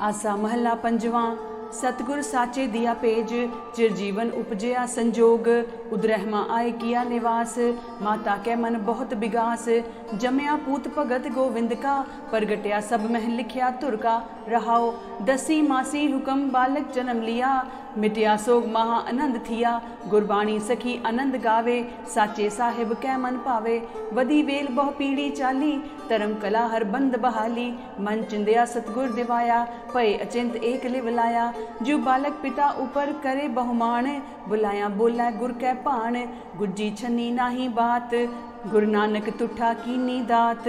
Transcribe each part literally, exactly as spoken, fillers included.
आसा महला पंजवा। सतगुर साचे दिया पेज, चिरजीवन उपजया संजोग। उदरहमा आए किया निवास, माता कै मन बहुत बिगास। जमया पूत भगत गोविंद का, प्रगटया सब मह लिखया तुर का। रहाओ दसी मासी हुक्म बालक जन्म लिया, मिटया सोग महा आनंद थिया। गुरबाणी सखी आनंद गावे, साचे साहिब कै मन पावे। वदी वेल बहु पीढ़ी चाली, धर्म कला हर बंद बहाली। मन चिंदया सतगुर दिवाया, भय अचिंत एक लिव लाया। जो बालक पिता ऊपर करे बहुमान, बुलाया बोला गुर कै भाण। गुज्जी छन्नी नाही बात, गुरु नानक तुठा कीनी दात।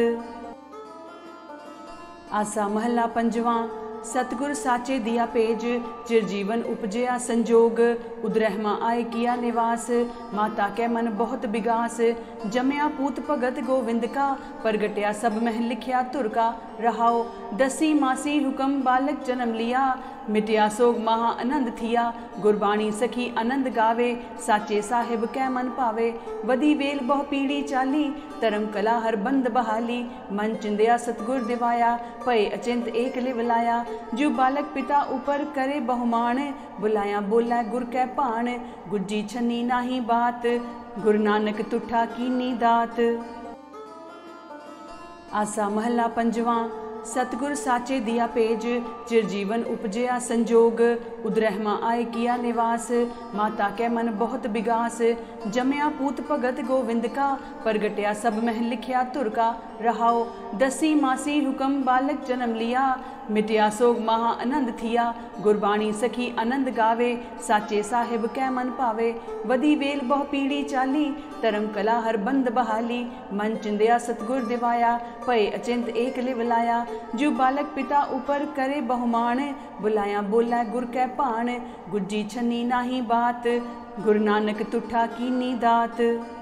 आसा महला पंजवा। सतगुर साचे दिया पेज, चिरजीवन उपजया संजोग। उदरहमा आए किया निवास, माता कै मन बहुत बिगास। जमया पूत भगत गोविंद का, प्रगटया सब मह लिखया तुर का। रहाओ दसी मासी हुक्म बालक जन्म लिया, मिटया सोग महा आनंद थिया। गुरबाणी सखी आनंद गावे, साचे साहिब कै मन पावे। वदी वेल बहु पीढ़ी चाली, धर्म कला हर बंद बहाली। मन चिंदया सतगुर दिवाया, भय अचिंत एक लिव लाया। जो बालक पिता ऊपर करे बहुमान, बुलाया बोला गुर कै भाण। गुज्जी छन्नी नाही बात, गुरु नानक तुठा कीनी दात। आसा महला पंजवा। सतगुर साचे दिया पेज, चिरजीवन उपजया संजोग। उदरहमा आए किया निवास, माता कै मन बहुत बिगास। जमया पूत भगत गोविंद का, प्रगटया सब मह लिखया तुर का। रहाओ दसी मासी हुक्म बालक जन्म लिया, मिटया सोग महा आनंद थिया। गुरबाणी सखी आनंद गावे, साचे साहिब कै मन पावे। वदी वेल बहु पीढ़ी चाली, धर्म कला हर बंद बहाली। मन चिंदया सतगुर दिवाया, भय अचिंत एक लिव लाया। जो बालक पिता ऊपर करे बहुमान, बुलाया बोला गुर कै भाण। गुज्जी छन्नी नाही बात, गुरु नानक तुठा कीनी दात।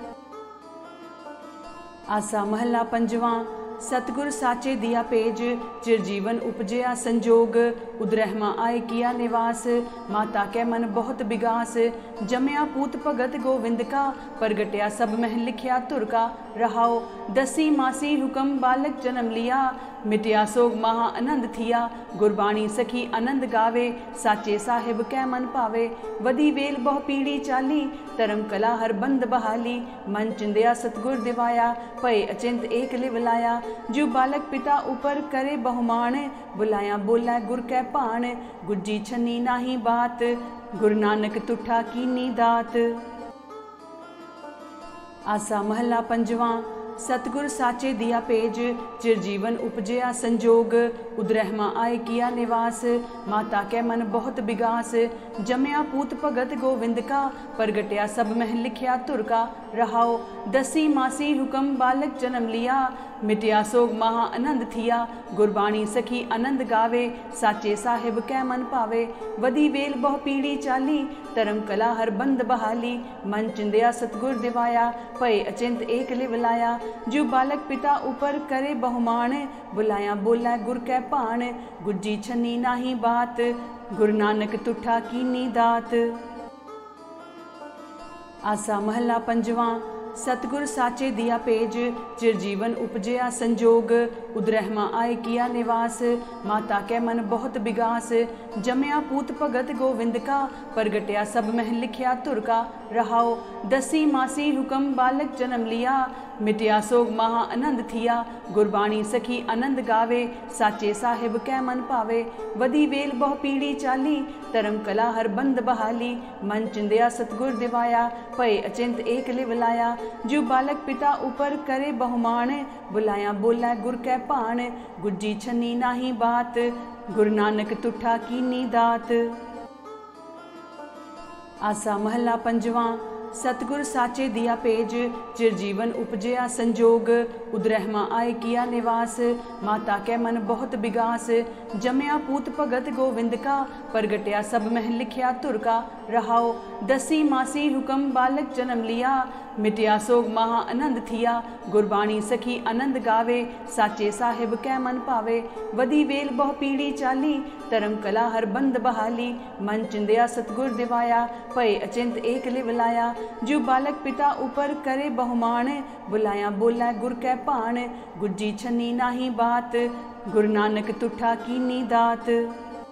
आसा महला पंजवा। सतगुर साचे दिया पेज, चिरजीवन उपजया संजोग। उदरहमा आए किया निवास, माता कै मन बहुत बिगास। जमया पूत भगत गोविंद का, प्रगटया सब मह लिखया तुर का। रहाओ दसी मासी हुक्म बालक जन्म लिया, मिटया सोग महा आनंद थिया। गुरबाणी सखी आनंद गावे, साचे साहिब कै मन पावे। वदी वेल बहु पीढ़ी चाली, धर्म कला हर बंद बहाली। मन चिंदया सतगुर दिवाया, भय अचिंत एक लिव लाया। जो बालक पिता ऊपर करे बहुमान, बुलाया बोला गुर कै भाण। गुज्जी छन्नी नाही बात, गुरु नानक तुठा कीनी दात। आसा महला पंजवा। सतगुर साचे दिया पेज, चिरजीवन उपजया संजोग। उदरहमा आए किया निवास, माता कै मन बहुत बिगास। जमया पूत भगत गोविंद का, प्रगटया सब मह लिखया तुर का। रहाओ दसी मासी हुक्म बालक जन्म लिया, मिटया सोग महा आनंद थिया। गुरबाणी सखी आनंद गावे, साचे साहिब कै मन पावे। वदी वेल बहु पीढ़ी चाली, धर्म कला हर बंद बहाली। मन चिंदया सतगुर दिवाया, भय अचिंत एक लिव लाया। जो बालक पिता ऊपर करे बहुमान, बुलाया बोला गुर कै भाण। गुज्जी छन्नी नाही बात, गुरु नानक तुठा कीनी दात। आसा महला पंजवा। सतगुर साचे दिया पेज, चिरजीवन उपजया संजोग। उदरहमा आए किया निवास, माता कै मन बहुत बिगास। जमया पूत भगत गोविंद का, प्रगटया सब मह लिखया तुर का। रहाओ दसी मासी हुक्म बालक जन्म लिया, मिटया सोग महा आनंद थिया। गुरबाणी सखी आनंद गावे, साचे साहिब कै मन पावे। वदी वेल बहु पीढ़ी चाली, धर्म कला हर बंद बहाली। मन चिंदया सतगुर दिवाया, भय अचिंत एक लिव लाया। जो बालक पिता ऊपर करे बहुमान, बुलाया बोला गुर कै भाण। गुज्जी छन्नी नाही बात, गुरु नानक तुठा कीनी दात। आसा महला पंजवा। सतगुर साचे दिया पेज, चिरजीवन उपजया संजोग। उदरहमा आए किया निवास, माता कै मन बहुत बिगास। जमया पूत भगत गोविंद का, प्रगटया सब मह लिखया तुर का। रहाओ दसी मासी हुक्म बालक जन्म लिया, मिटया सोग महा आनंद थिया। गुरबाणी सखी आनंद गावे, साचे साहिब कै मन पावे। वदी वेल बहु पीढ़ी चाली, धर्म कला हर बंद बहाली। मन चिंदया सतगुर दिवाया, भय अचिंत एक लिव लाया। जो बालक पिता ऊपर करे बहुमान, बुलाया बोला गुर कै भाण। गुज्जी छन्नी नाही बात, गुरु नानक तुठा कीनी दात।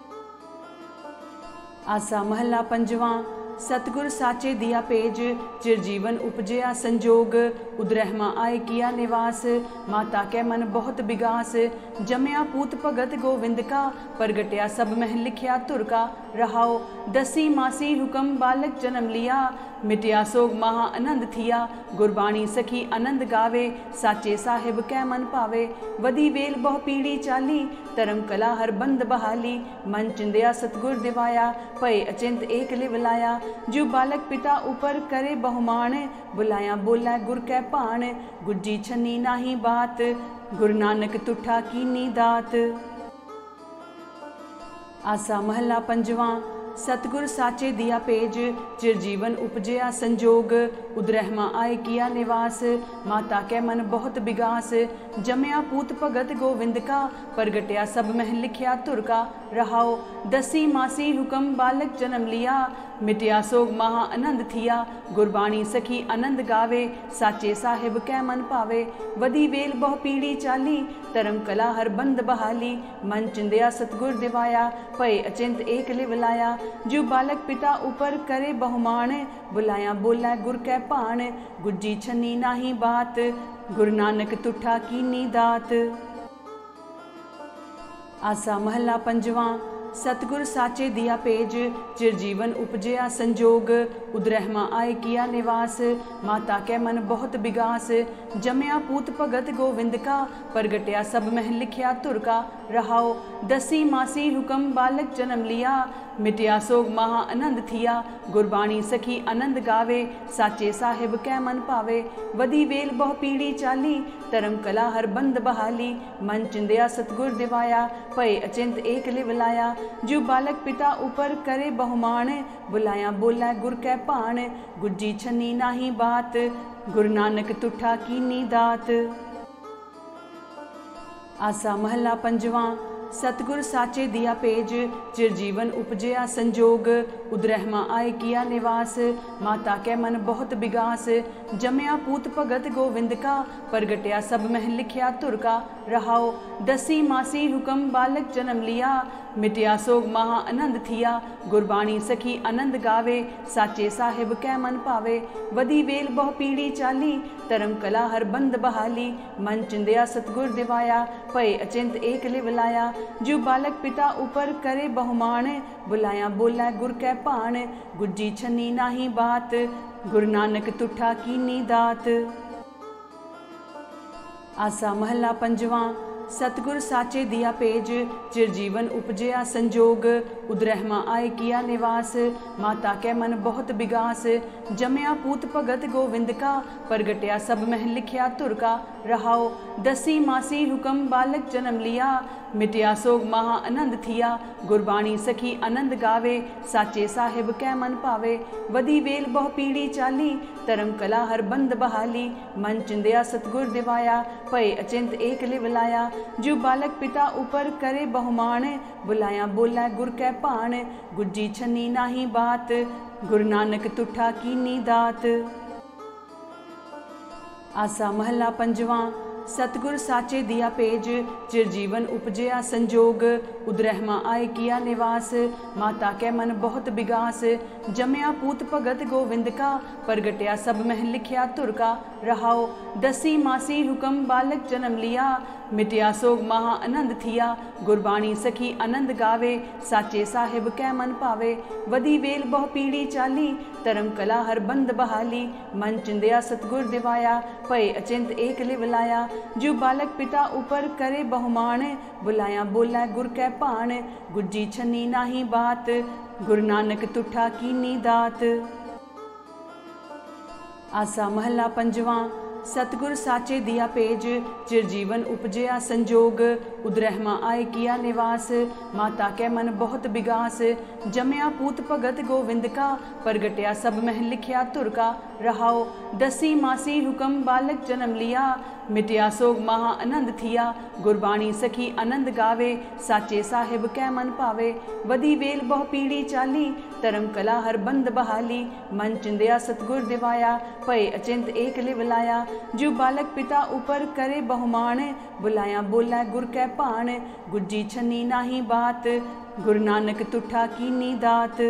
आसा महला पंजवां। सतगुर साचे दिया पेज चिरजीवन उपजया संजोग। उदरहमा आए किया निवास माता कै मन बहुत बिगास। जमया पूत भगत गोविंद का प्रगटया सब मह लिखया तुर का। रहाओ दसी मासी हुक्म बालक जन्म लिया। मिटया सोग महा आनंद थिया। गुरबाणी सखी आनंद गावे साचे साहिब कै मन पावे। वदी वेल बहु पीढ़ी चाली धर्म कला हर बंद बहाली। मन चिंदया सतगुर दिवाया भय अचिंत एक लिव लाया। जो बालक पिता ऊपर करे बहुमान बुलाया बोला गुर कै भाण। गुज्जी छन्नी नाही बात गुरु नानक तुठा कीनी दात। आसा महला पंजवां। सतगुर साचे दिया पेज चिरजीवन उपजया संजोग। उदरहमा आए किया निवास माता कै मन बहुत बिगास। जमया पूत भगत गोविंद का प्रगटया सब मह लिखया तुर का। रहाओ दसी मासी हुक्म बालक जन्म लिया। मिटया सोग महा आनंद थिया। गुरबाणी सखी आनंद गावे साचे साहिब कै मन पावे। वदी वेल बहु पीढ़ी चाली धर्म कला हर बंद बहाली। मन चिंदया सतगुर दिवाया भय अचिंत एक लिव लाया। जो बालक पिता ऊपर करे बहुमान बुलाया बोला गुर कै भाण। गुज्जी छन्नी नाही बात गुरु नानक तुठा कीनी दात। आसा महला पंजवां। सतगुर साचे दिया पेज चिरजीवन उपजया संजोग। उदरहमा आए किया निवास माता कै मन बहुत बिगास। जमया पूत भगत गोविंद का प्रगटया सब मह लिखया तुर का। रहाओ दसी मासी हुक्म बालक जन्म लिया। मिटया सोग महा आनंद थिया। गुरबाणी सखी आनंद गावे साचे साहिब कै मन पावे। वदी वेल बहु पीढ़ी चाली धर्म कला हर बंद बहाली। मन चिंदया सतगुर दिवाया भय अचिंत एक लिव लाया। जो बालक पिता ऊपर करे बहुमान बुलाया बोला गुर कै भाण। गुज्जी छन्नी नाही बात गुरु नानक तुठा कीनी दात। आसा महला पंजवां। सतगुर साचे दिया पेज चिरजीवन उपजया संजोग। उदरहमा आए किया निवास माता कै मन बहुत बिगास। जमया पूत भगत गोविंद का प्रगटया सब मह लिखया तुर का। रहाओ दसी मासी हुक्म बालक जन्म लिया। मिटया सोग महा आनंद थिया। गुरबाणी सखी आनंद गावे साचे साहिब कै मन पावे। वदी वेल बहु पीढ़ी चाली धर्म कला हर बंद बहाली। मन चिंदया सतगुर दिवाया भय अचिंत एक लिव लाया। जो बालक पिता ऊपर करे बहुमान बुलाया बोला गुर कै भाण। गुज्जी छन्नी नाही बात गुरु नानक तुठा कीनी दात। आसा महला पंजवां। सतगुर साचे दिया पेज चिरजीवन उपजया संजोग। उदरहमा आए किया निवास माता कै मन बहुत बिगास। जमया पूत भगत गोविंद का प्रगटया सब मह लिखया तुर का। रहाओ दसी मासी हुक्म बालक जन्म लिया। मिटया सोग महा आनंद थिया। गुरबाणी सखी आनंद गावे साचे साहिब कै मन पावे। वदी वेल बहु पीढ़ी चाली धर्म कला हर बंद बहाली। मन चिंदया सतगुर दिवाया भय अचिंत एक लिव लाया। जो बालक पिता ऊपर करे बहुमान बुलाया बोला गुर कै भाण। गुज्जी छन्नी नाही बात गुरु नानक तुठा कीनी दात। आसा महला पंजवां। सतगुर साचे दिया पेज चिरजीवन उपजया संजोग। उदरहमा आए किया निवास माता कै मन बहुत बिगास। जमया पूत भगत गोविंद का प्रगटया सब मह लिखया तुर का। रहाओ दसी मासी हुक्म बालक जन्म लिया। मिटया सोग महा आनंद थिया। गुरबाणी सखी आनंद गावे साचे साहिब कै मन पावे। वदी वेल बहु पीढ़ी चाली धर्म कला हर बंद बहाली। मन चिंदया सतगुर दिवाया भय अचिंत एक लिव लाया। जो बालक पिता ऊपर करे बहुमान बुलाया बोला गुर कै भाण। गुज्जी छन्नी नाही बात गुरु नानक तुठा कीनी दात। आसा महला पंजवां। सतगुर साचे दिया पेज चिरजीवन उपजया संजोग। उदरहमा आए किया निवास माता कै मन बहुत बिगास। जमया पूत भगत गोविंद का प्रगटया सब मह लिखया तुर का। रहाओ दसी मासी हुक्म बालक जन्म लिया। मिटिया सोग महा आनंद थिया गुरबाणी सखी आनंद गावे साचे साहिब कै मन पावे वदी वेल बहु पीढ़ी चाली धर्म कला हर बंद बहाली मन चिंदिया सतगुर दिवाया भय अचिंत एक लिव लाया जो बालक पिता ऊपर करे बहुमान बुलाया बोला गुर कै भाण गुज्जी छन्नी नाही बात गुरु नानक तुठा कीनी दात।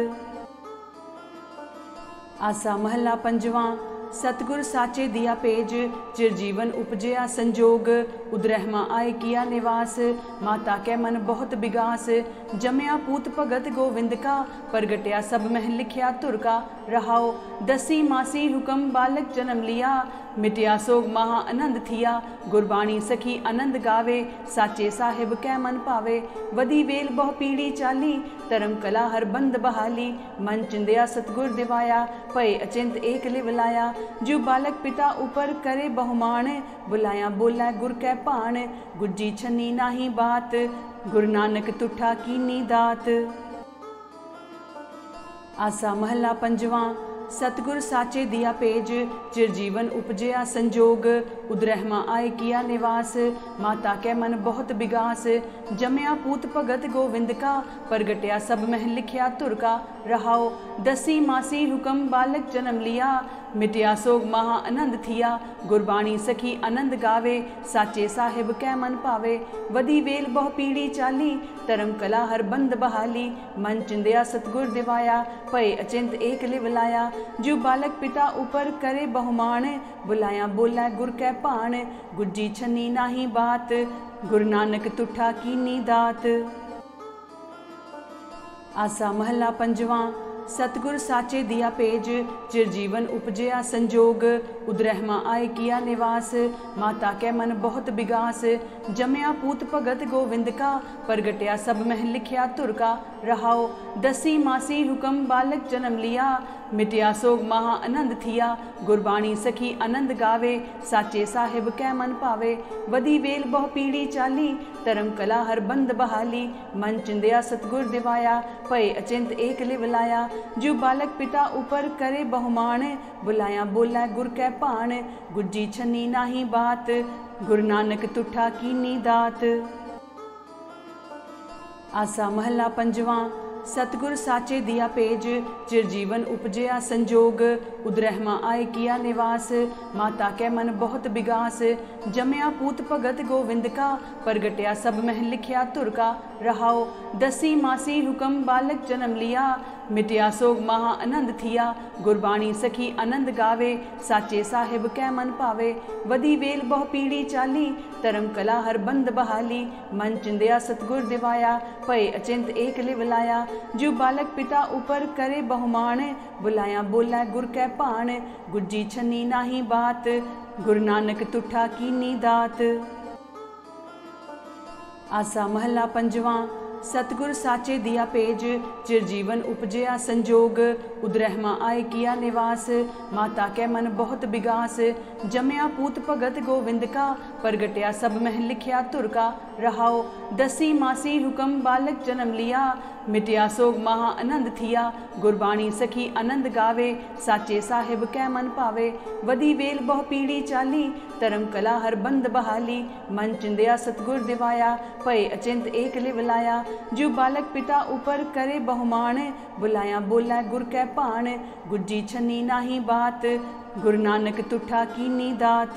आसा महला पंजवा सतगुर साचे दिया पेज चिर जीवन उपजया संजोग उदरहमा आए किया निवास माता कै मन बहुत बिगास जमया पूत भगत गोविंद का प्रगटया सब मह लिखया तुर का रहाओ दसी मासी हुक्म बालक जन्म लिया मिटिया सोग महा आनंद थिया गुरबाणी सखी आनंद गावे साचे साहिब कै मन पावे वदी वेल बहु पीढ़ी चाली धर्म कला हर बंद बहाली मन चिंदिया सतगुर दिवाया भय अचिंत एक लिव लाया जो बालक पिता ऊपर करे बहुमान बुलाया बोला गुर कै भाण गुज्जी छन्नी नाही बात गुरु नानक तुठा कीनी दात। आसा महला पंजवा सतगुर साचे दिया पेज चिर जीवन उपजया संजोग उदरहमा आए किया निवास माता कै मन बहुत बिगास जमया पूत भगत गोविंद का प्रगटया सब मह लिखया तुर का रहाओ दसी मासी हुक्म बालक जन्म लिया मिटिया सोग महा आनंद थिया गुरबाणी सखी आनंद गावे साचे साहिब कै मन पावे वदी वेल बहु पीढ़ी चाली धर्म कला हर बंद बहाली मन चिंदिया सतगुर दिवाया भय अचिंत एक लिव लाया जो बालक पिता ऊपर करे बहुमान बुलाया बोला गुर कै भाण गुज्जी छन्नी नाही बात गुरु नानक तुठा कीनी दात। आसा महला पंजवा सतगुर साचे दिया पेज चिर जीवन उपजया संजोग उदरहमा आए किया निवास माता कै मन बहुत बिगास जमया पूत भगत गोविंद का प्रगटया सब मह लिखया तुर का रहाओ दसी मासी हुक्म बालक जन्म लिया मिटिया सोग महा आनंद थिया गुरबाणी सखी आनंद गावे साचे साहिब कै मन पावे वदी वेल बहु पीढ़ी चाली धर्म कला हर बंद बहाली मन चिंदिया सतगुर दिवाया भय अचिंत एक लिव लाया जो बालक पिता ऊपर करे बहुमान बुलाया बोला गुर कै भाण गुज्जी छन्नी नाही बात गुरु नानक तुठा कीनी दात। आसा महला पंजवा सतगुर साचे दिया पेज चिर जीवन उपजया संजोग उदरहमा आए किया निवास माता कै मन बहुत बिगास जमया पूत भगत गोविंद का प्रगटया सब मह लिखया तुर का रहाओ दसी मासी हुक्म बालक जन्म लिया मिटिया सोग महा आनंद थिया गुरबाणी सखी आनंद गावे साचे साहिब कै मन पावे वदी वेल बहु पीढ़ी चाली धर्म कला हर बंद बहाली मन चिंदिया सतगुर दिवाया भय अचिंत एक लिव लाया जो बालक पिता ऊपर करे बहुमान बुलाया बोला गुर कै भाण गुज्जी छन्नी नाही बात गुरु नानक तुठा कीनी दात। आसा महला पंजवा सतगुर साचे दिया पेज चिर जीवन उपजया संजोग उदरहमा आए किया निवास माता कै मन बहुत बिगास जमया पूत भगत गोविंद का प्रगटया सब मह लिखया तुर का रहाओ दसी मासी हुक्म बालक जन्म लिया मिटिया सोग महा आनंद थिया गुरबाणी सखी आनंद गावे साचे साहिब कै मन पावे वदी वेल बहु पीढ़ी चाली धर्म कला हर बंद बहाली मन चिंदिया सतगुर दिवाया भय अचिंत एक लिव लाया जो बालक पिता ऊपर करे बहुमान बुलाया बोला गुर कै भाण गुज्जी छन्नी नाही बात गुरु नानक तुठा कीनी दात।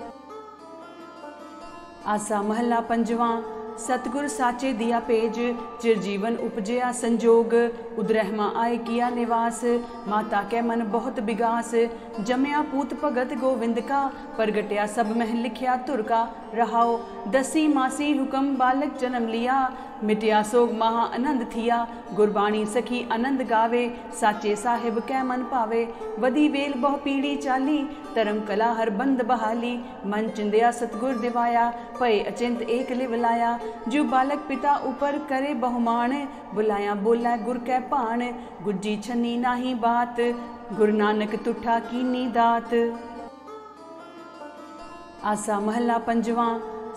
आसा महला पंजवा सतगुर साचे दिया पेज चिर जीवन उपजया संजोग उदरहमा आए किया निवास माता कै मन बहुत बिगास जमया पूत भगत गोविंद का प्रगटया सब मह लिखया तुर का रहाओ दसी मासी हुक्म बालक जन्म लिया मिटिया सोग महा आनंद थिया गुरबाणी सखी आनंद गावे साचे साहिब कै मन पावे वदी वेल बहु पीढ़ी चाली धर्म कला हर बंद बहाली मन चिंदिया सतगुर दिवाया भय अचिंत एक लिव लाया जो बालक पिता ऊपर करे बहुमान बुलाया बोला गुर कै भाण गुज्जी छन्नी नाही बात गुरु नानक तुठा कीनी दात। आसा महला पंजवा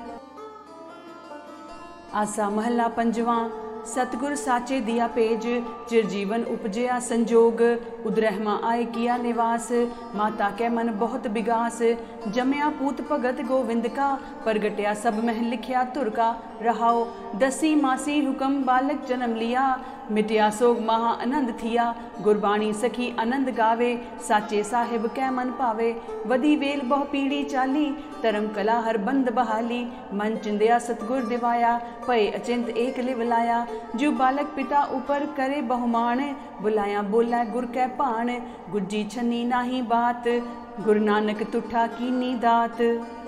आसा महला पंजवां। सतगुर साचे दिया पेज, चिरजीवन उपजया संजोग, उदरहमा आए किया निवास, माता कै मन बहुत बिगास, जमया पूत भगत गोविंद का, प्रगटया सब मह लिखया तुर का, रहाओ दसी मासी हुक्म बालक जन्म लिया, मिटया सोग महा आनंद थिया, गुरबाणी सखी आनंद गावे, साचे साहिब कै मन पावे, वदी वेल बहु पीढ़ी चाली, धर्म कला हर बंद बहाली, मन चिंदया सतगुर दिवाया, पए अचिंत एक लिव लाया, जो बालक पिता ऊपर करे बहुमान, बुलाया बोला गुर कै भाण, गुज्जी छन्नी नाही बात, गुरु नानक तुठा कीनी दात।